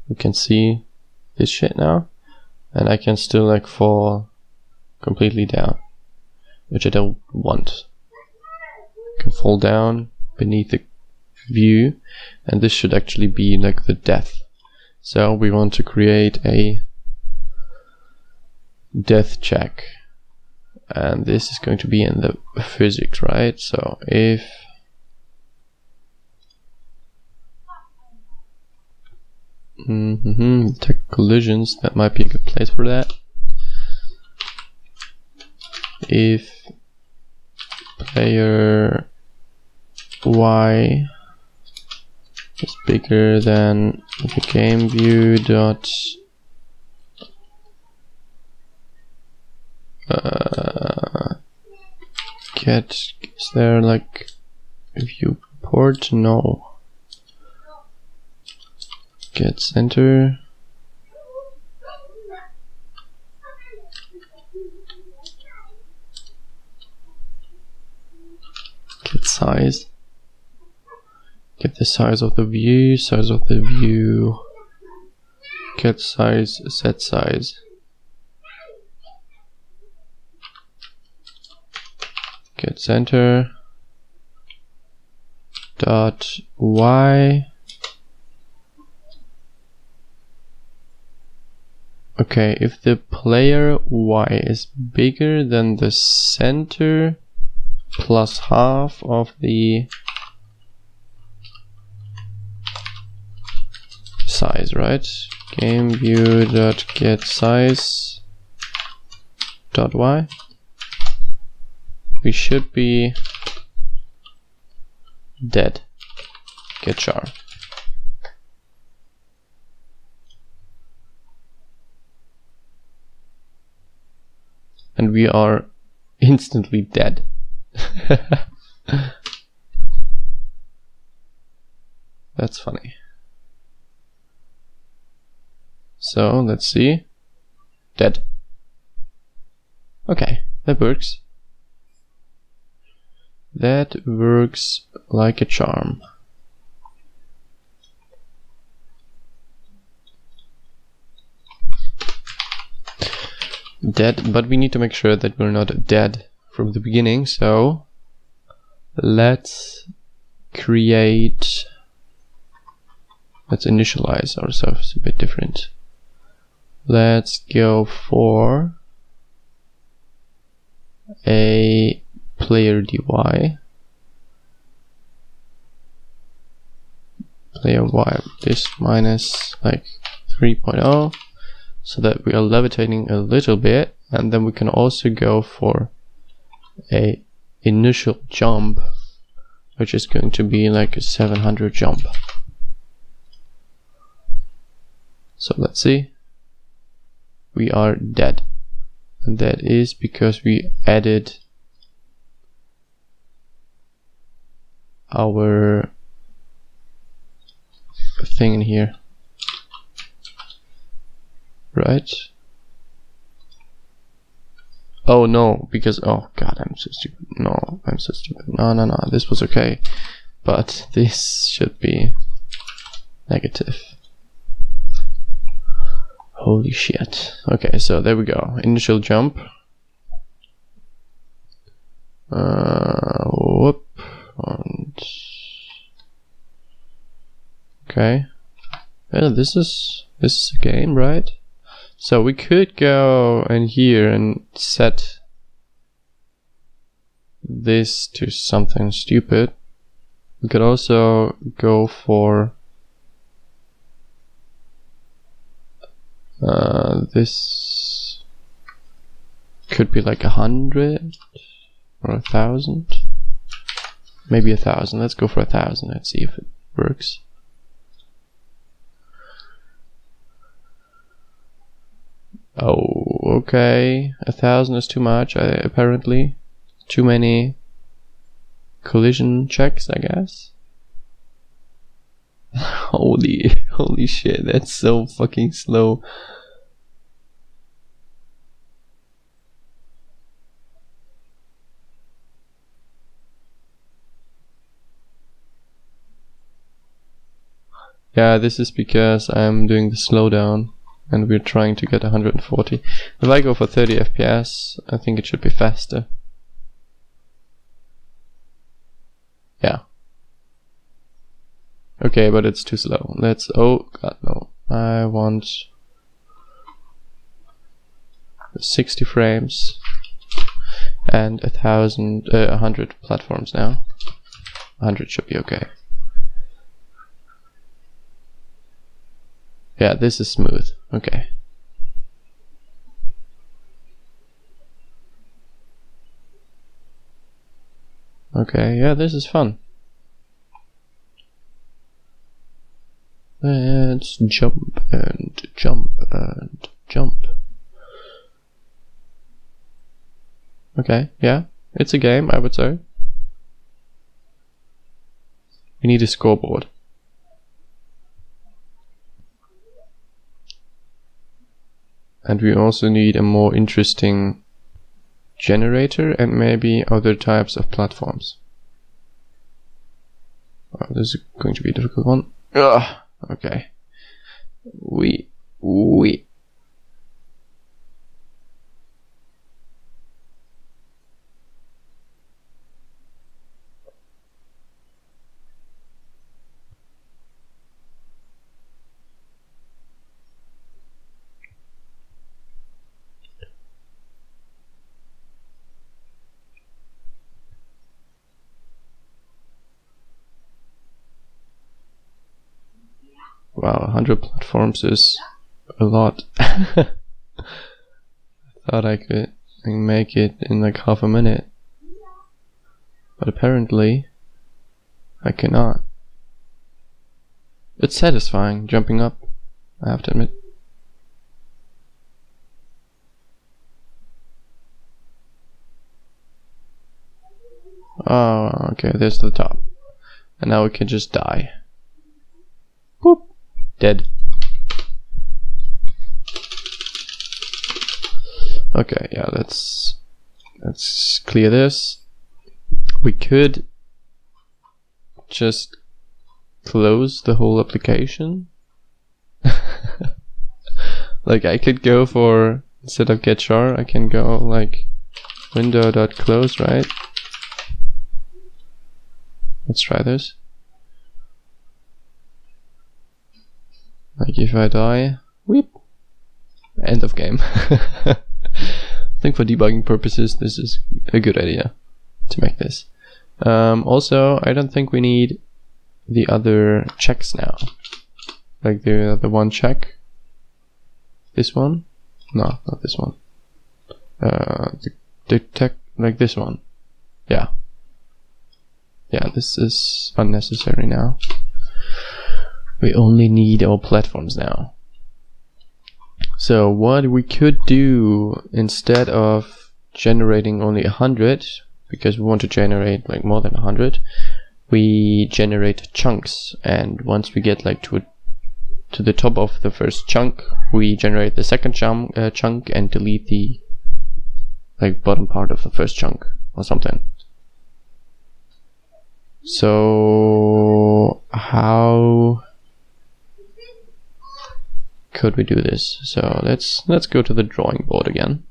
we can see this shit now, and I can still like fall completely down, which I don't want. I can fall down beneath the view, and this should actually be like the death. So we want to create a death check, and this is going to be in the physics, right? So if detect collisions, that might be a good place for that. If player Y is bigger than the game view dot get, is there like a viewport? No. Get center. Get size. Get the size of the view, size of the view. Get size, set size. Get center. Dot Y. Okay, if the player Y is bigger than the center plus half of the size, right? Game view dot get size dot Y. We should be dead. Get char. And we are instantly dead. That's funny. So let's see. Dead. Okay, that works. That works like a charm. Dead, but we need to make sure that we're not dead from the beginning, so let's initialize ourselves a bit different. Let's go for a player dy. Player y, this minus like 3.0, so that we are levitating a little bit, and then we can also go for a initial jump, which is going to be like a 700 jump. So let's see. We are dead, and that is because we added our thing in here, right? Oh no, because oh god, I'm so stupid. No, I'm so stupid. No, this was okay, but this should be negative. Holy shit. Okay, so there we go. Initial jump. Whoop. And okay. Yeah, this is a game, right? So we could go in here and set this to something stupid. We could also go for this could be like 100 or 1,000, maybe 1,000. Let's go for 1,000. Let's see if it works. Oh, okay. 1,000 is too much. Apparently, too many collision checks, I guess. Holy shit! That's so fucking slow. Yeah, this is because I'm doing the slowdown and we're trying to get 140. If I go for 30 FPS, I think it should be faster. Yeah. Okay, but it's too slow. Let's, oh god no. I want 60 frames and 100 platforms now. 100 should be okay. Yeah, this is smooth. Okay. Okay, yeah, this is fun. Let's jump and jump and jump. Okay, yeah, it's a game, I would say. We need a scoreboard. And we also need a more interesting generator and maybe other types of platforms. Oh, this is going to be a difficult one. Ugh, okay. We. Wow, 100 platforms is a lot. I thought I could make it in like half a minute. But apparently, I cannot. It's satisfying jumping up, I have to admit. Oh, okay, there's the top. And now we can just die. Boop. Dead. Okay, yeah, let's clear this. We could just close the whole application. Like I could go for, instead of get char, I can go like window.close, right? Let's try this. Like if I die, weep, end of game. I think for debugging purposes this is a good idea to make this. Also, I don't think we need the other checks now. Like the one check. This one? No, not this one. Detect, like this one. Yeah. Yeah, this is unnecessary now. We only need our platforms now. So what we could do, instead of generating only 100, because we want to generate like more than 100, we generate chunks, and once we get like to the top of the first chunk, we generate the second chunk and delete the like bottom part of the first chunk or something. So how could we do this? So let's go to the drawing board again.